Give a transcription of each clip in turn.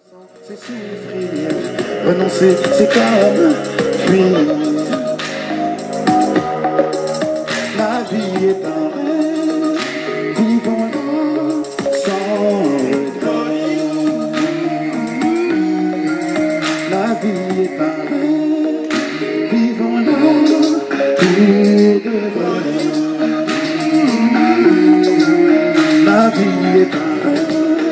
C'est souffrir, renoncer, c'est comme fuir. La vie est un rêve, vivons-la sans regret. La vie est un rêve, vivons-la pour de vrai. La vie est un rêve.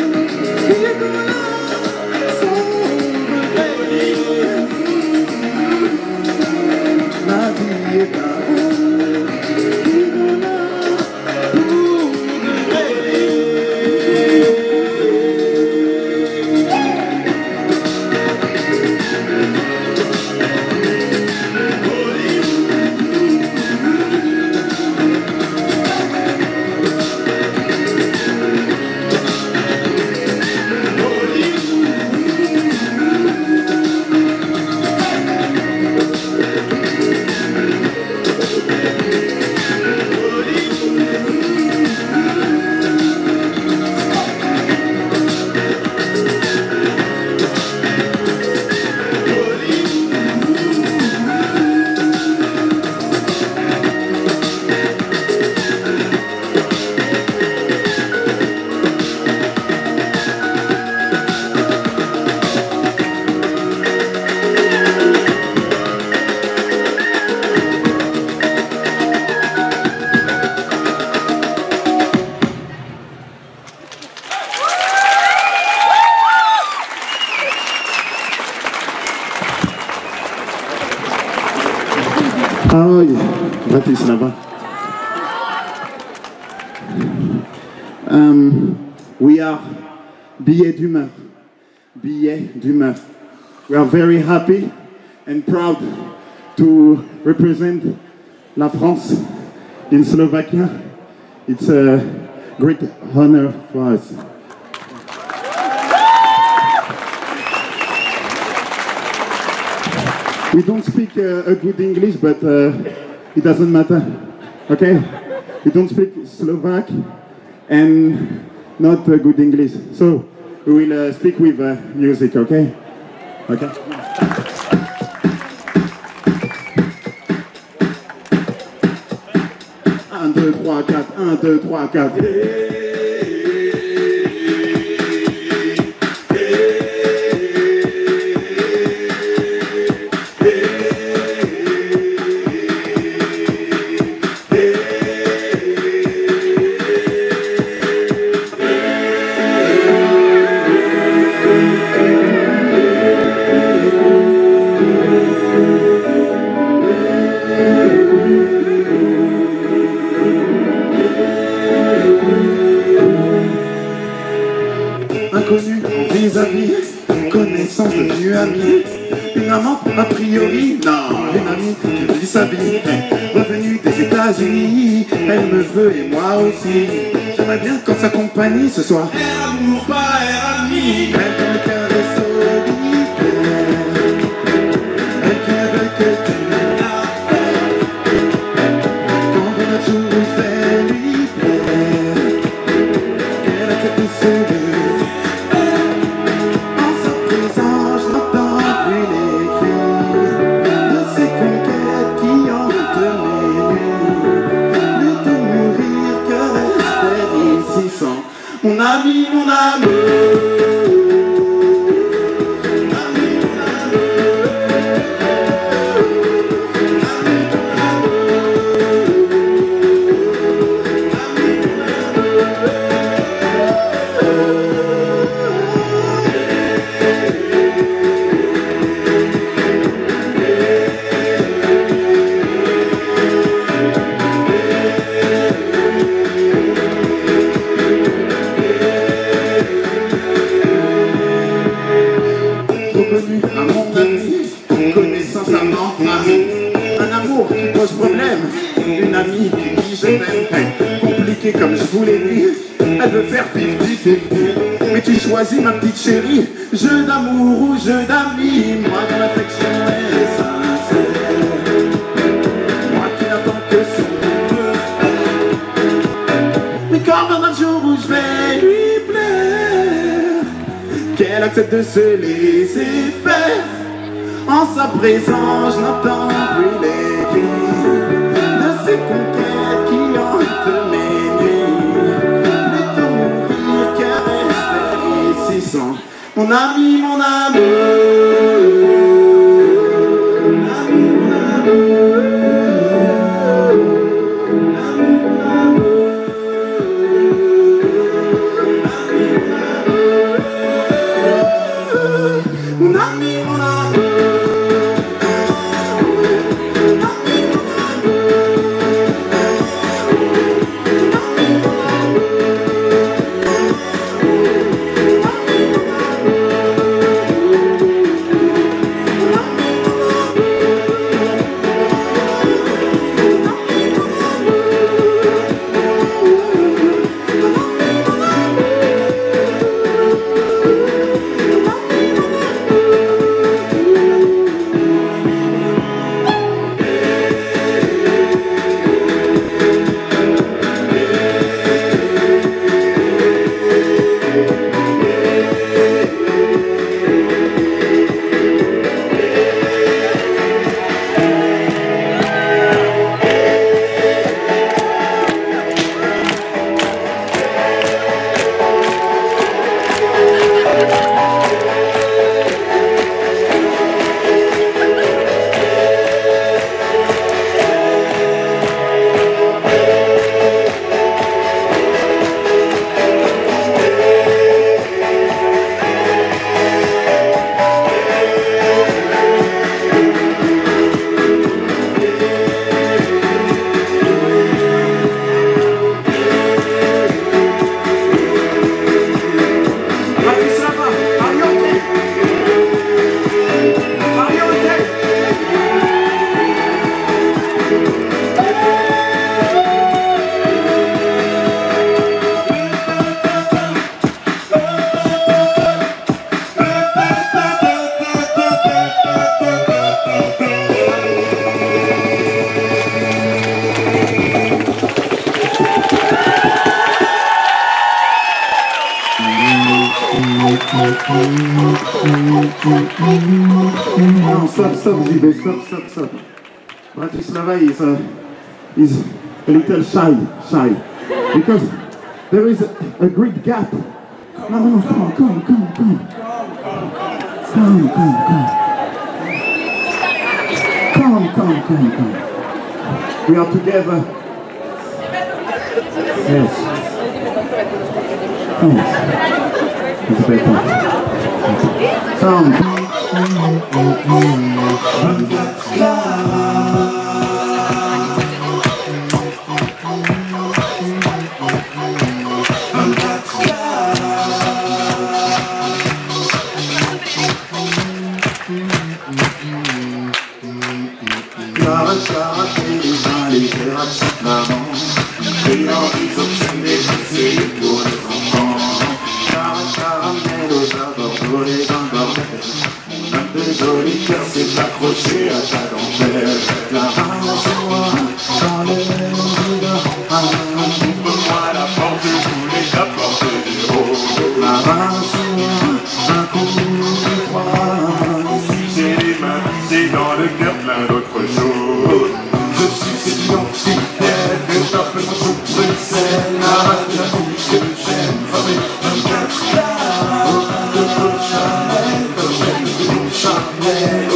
Ah oui, Baptiste là-bas. We are billets d'humeur. Billets d'humeur. We are very happy and proud to represent La France in Slovakia. It's a great honor for us. We don't speak a good English, but it doesn't matter, okay? We don't speak Slovak and not good English, so we will speak with music, okay? Okay. 1, 2, 3, 4, 1, 2, 3, 4. Inconnu en vis-à-vis, connaissance devenue amie. Une amante a priori, non, une amie qui vit sa vie. Revenue des États-Unis, elle me veut et moi aussi. J'aimerais bien qu'en sa compagnie ce soir. Air amour, pas air ami. Elle dans le cœur est solitaire. Elle qui ne veut que tu l'appelles. Quand on a jour où fait lui plaire, qu'elle accepte ce lieu. Mon ami, mon amour. À mon avis, connaissance à mon ami. Un amour qui pose problème, une amie qui dit je t'aime. Compliqué comme je vous l'ai dit, elle veut faire 50-50. Mais tu choisis ma petite chérie, jeu d'amour ou jeu d'amis. Moi dans l'affection est sincère, moi qui n'attends que son peu. Mais quand un jour où je vais lui plaire, qu'elle accepte de se laisser faire. En sa présence, je n'entends plus les cris de ces conquêtes qui hantent mes nuits. Le temps mourir qu'à rester ici sans mon ami, mon amour. No, stop, Zibe, stop. Bratislava is a little shy, because there is a great gap. No, come. Come. We are together. Yes. It's better. Sound. C'est accroché à ta dentelle. La rame sur moi, dans les rideaux. Ouvre-moi la porte, je voulais t'apporter des roses. La rame sur moi, un coup de froid. Si j'ai les mains visées dans le cœur plein d'autres choses. Je suis cette si fidèle que t'appelles mon chou Bruxelles. La fille que j'aime, fabrique 24 carats. De Paul Chanel, comme j'aime de Chanel.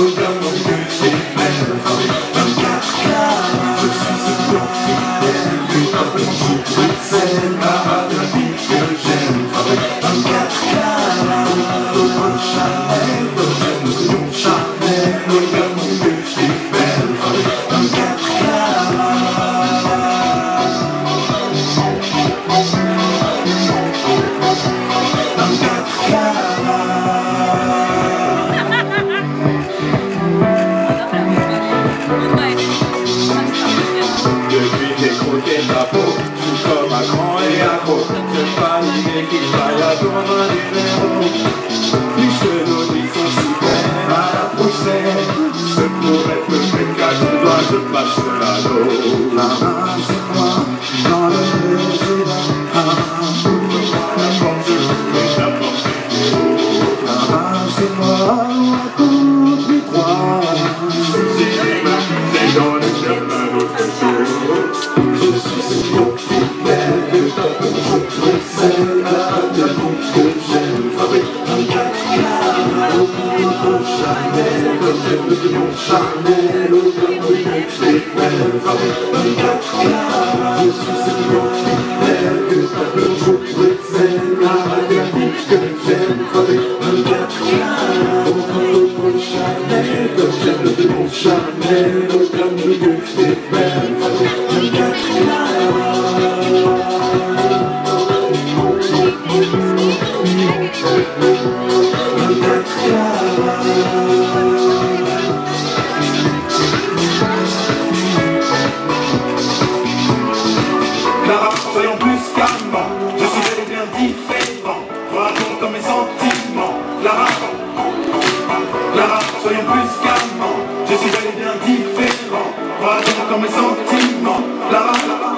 Puisque nos nuits sont si belles, à la prochaine, ce pourrait être le cas, je passe l'anneau. La main sur moi, dans le résident, ouvre-moi la porte, je voulais t'apporter des mots. Soyons plus calmes, je suis bel et bien différent. Raconte mes sentiments. Lara, soyons plus calmes, je suis bel et bien différent. Raconte mes sentiments. Lara.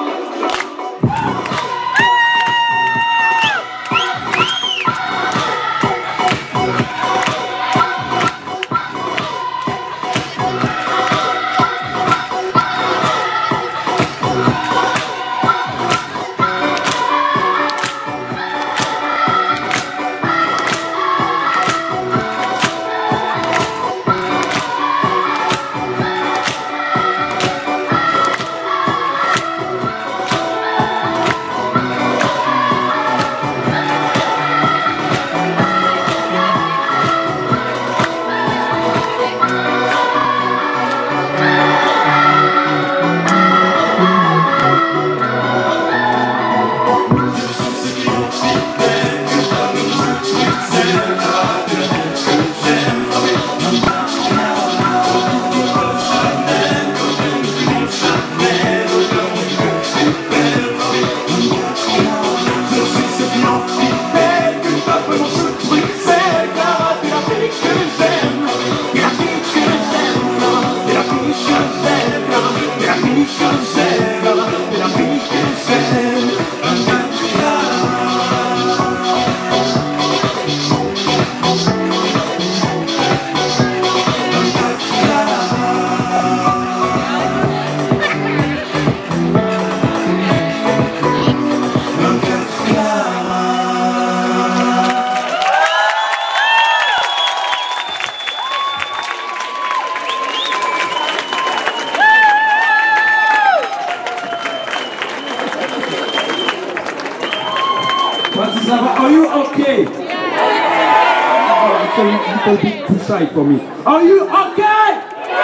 Are you okay? Oh, it's a little bit too shy for me. Are you okay?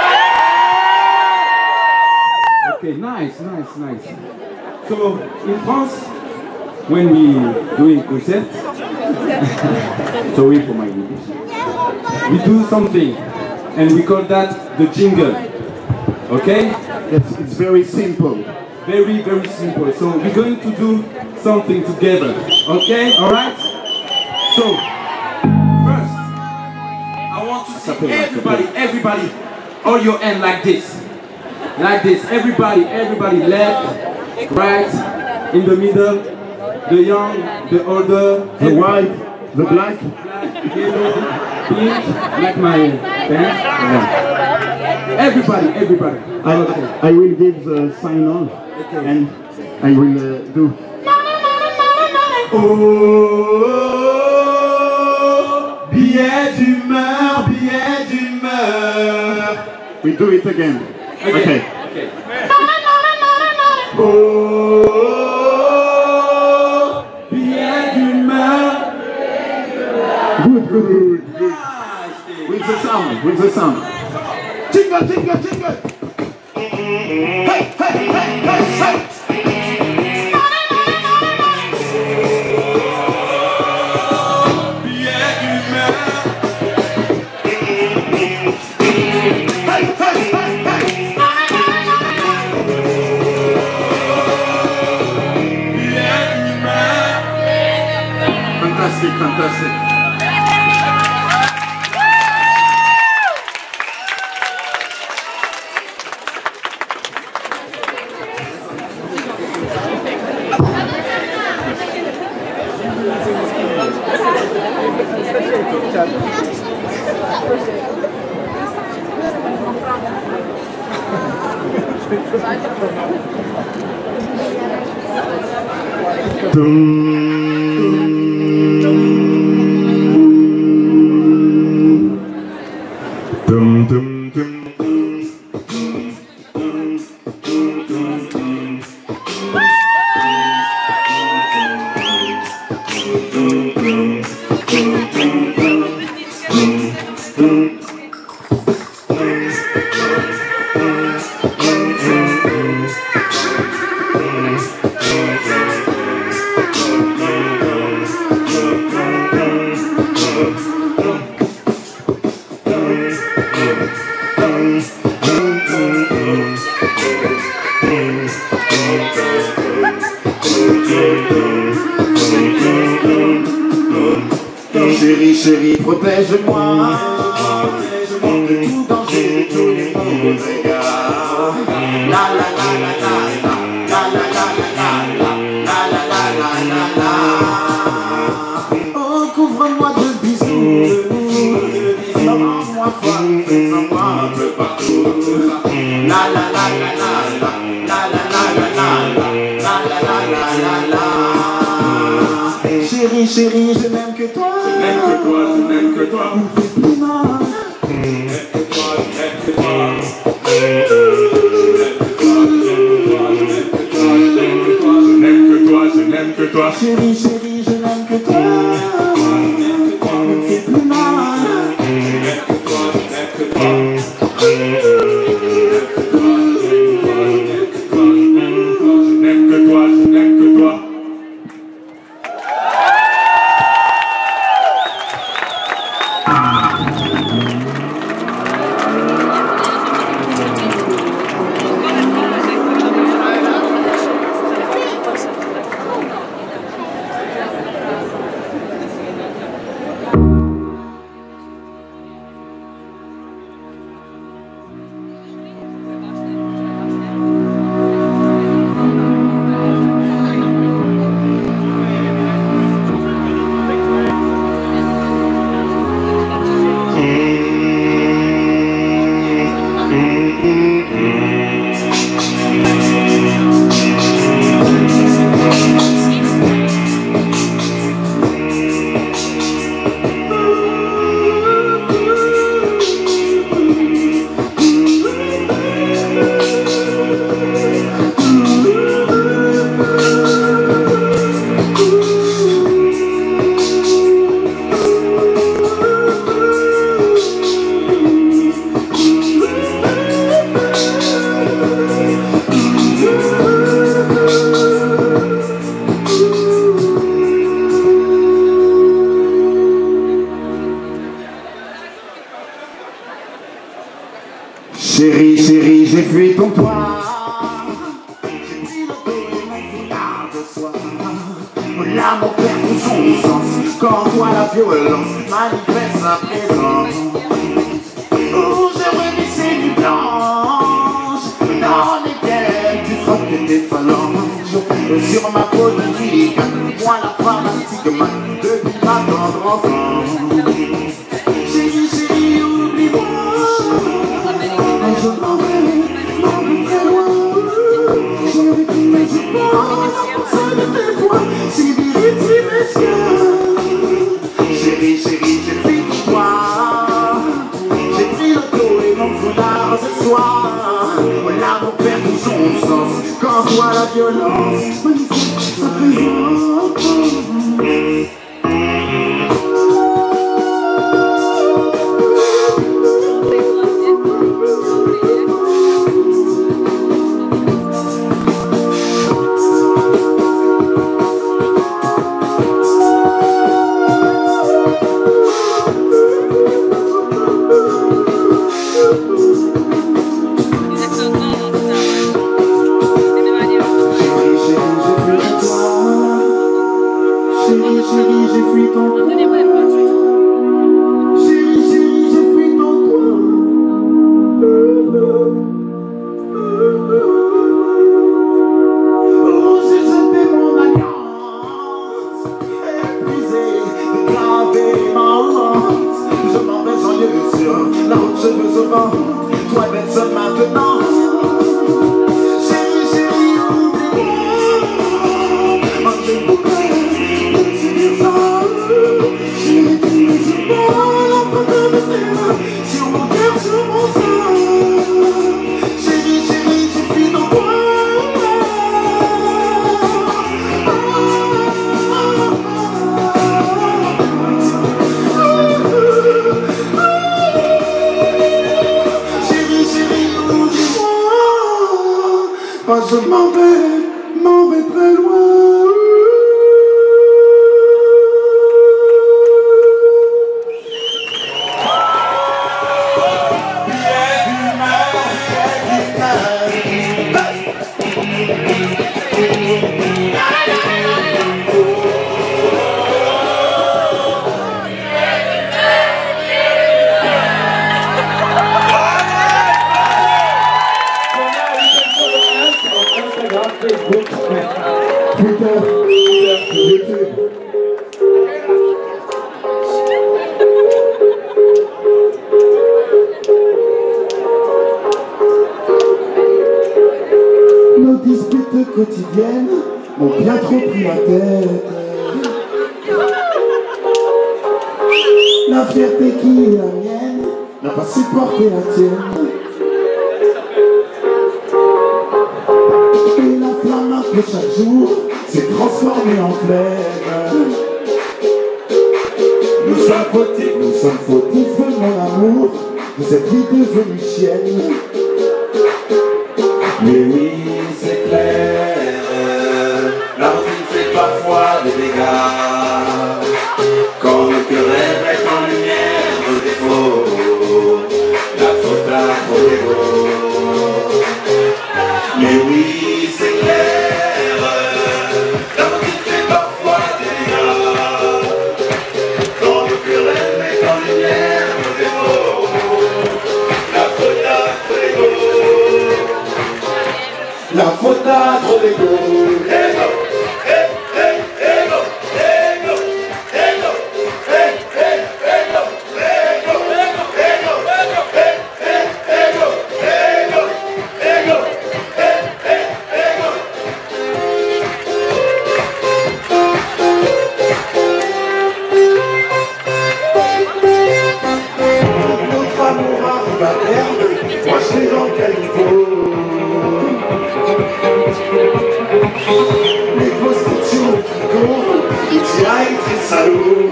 Okay, nice. So, in France, when we doing concert, sorry for my English, we do something, and we call that the jingle. Okay? It's very simple. Very, very simple. So we're going to do something together. Okay? Alright? So, first, I want to see everybody, all your hand like this. Like this. Everybody, left, right, in the middle, the young, the older, The white, the black. yellow, pink, like my pants. Yeah. Everybody. Okay. I will give the sign on and I will do. Oh, billet d'humeur. We do it again. Okay. Oh, billet d'humeur. Good. With the sound. Jingle. Hey. Fantastic. Chérie, chérie, protège-moi de tout danger, de tous les mauvais regards. La la la la la la la la la la la la la la la. Oh, couvre-moi de bisous, rends-moi femme, fais-moi un peu partout. La la la la la la la la la la la la la la. Chérie, chérie, je n'aime que toi. Je n'aime que toi, je n'aime que toi. On fait plus mal. Je n'aime que toi, je n'aime que toi. Je n'aime que toi, je n'aime que toi. Chérie, chérie, je n'aime que toi. On me fait plus mal. Je n'aime que toi, je n'aime que toi. Je n'aime que toi, je n'aime que toi. Chérie, chérie, j'ai fui ton toit. J'ai pris le dos et mon foulard de soie. L'amour perd tout son sens quand toi la violence manifeste sa présence. Oh, j'aimerais visser une blanche dans lesquelles tu frottes tes phalanges. Sur ma peau de ligue, moi la femme astigmate depuis ma tendre enfance. Chérie, chérie, oublie-moi. Je m'en vais très loin. Chérie, mais je pense seul de tes voix, si viril, si mesquin. Chérie, chérie, j'ai fui pour toi. J'ai pris le dos et mon foulard de soie. L'amour perd tout son sens quand toi la violence manifeste sa présence. Chérie, chérie, j'ai fui ton toit. Chérie, chérie, j'ai fui ton toit. Oh, j'ai jeté mon alliance, épuisé de graver ma honte. Je m'en vais joyeux sur la route, cheveux au vent. Toi d'être seul maintenant. Chérie, chérie, oublie-moi. Oh, j'ai beaucoup. Sur mon cœur, sur mon sein. Chérie, chérie, j'ai fui ton toit. Twitter, YouTube. Nos disputes quotidiennes m'ont bien trop pris la tête. La fierté qui est la mienne n'a pas supporté la tienne. Et la flamme un peu chaque jour s'est transformée en flamme. Nous sommes fautifs, mon amour, vous êtes vite devenue chienne. Mais oui, c'est clair, l'amour fait parfois des dégâts. Quand le cœur est en lumière, nos défauts, la faute à trop d'ego. Mais oui, c'est clair, l'amour fait parfois des dégâts. Quand le cœur est en lumière, nos défauts, la faute à trop d'ego. La faute à trop d'ego. Notre amour arrive à terme, moi je sais dans quel niveau. Les prostituées au frigo, les directs et salauds.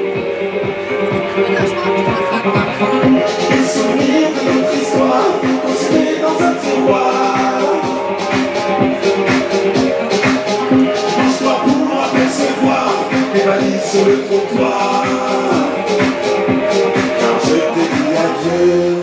Les souvenirs de notre histoire, on se met dans un tiroir. Mange-toi pour apercevoir les valises sur le trottoir. Car je te dis adieu.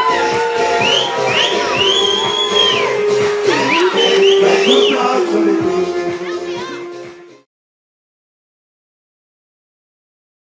La faute à trop d'ego.